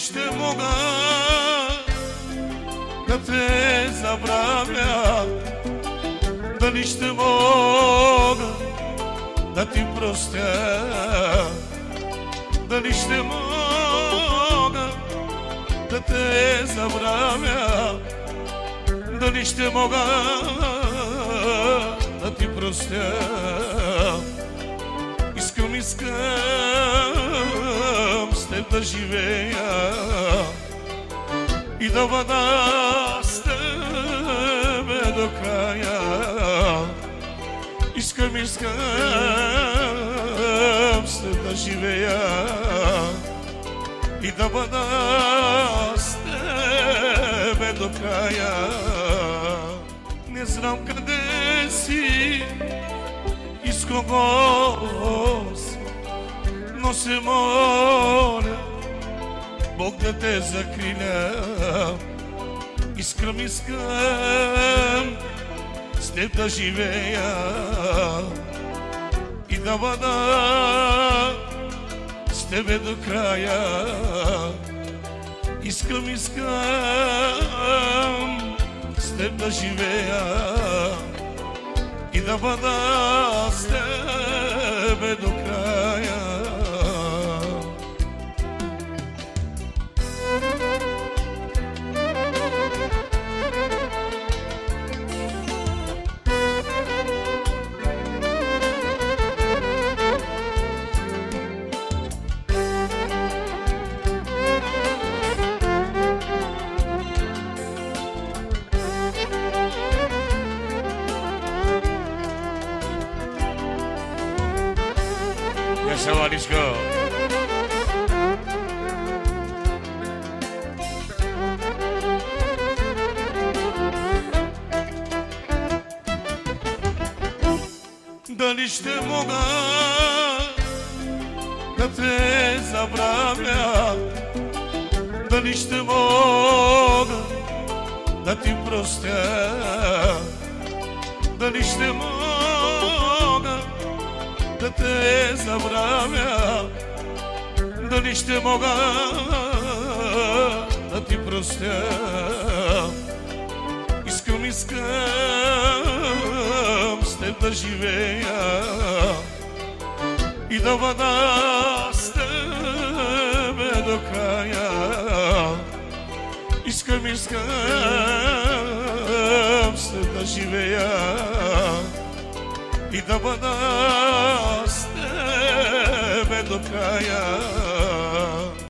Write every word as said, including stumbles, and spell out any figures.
ще мога да те забравя, дали ще мога да ти простя, дали ще мога да те забравя, дали ще мога да ти простя. Искам, искам с теб да живея и да бъда с тебе до края. Искам, искам с теб да живея и да бъда с тебе до края. Не знам къде си и с кого си, но се моля Бог да те закриля. Искам, искам с теб да живея и да бъда с тебе до края. Искам, искам с теб да живея и да бъда с тебе до края. Валичко. Дали ще мога да те забравя, дали ще мога да ти простя, дали ще мога да те забравя, дали ще мога да ти простя. Искам, искам с теб да живея и да бъда с тебе до края. Искам, искам с теб да живея и да бъда с тебе до края.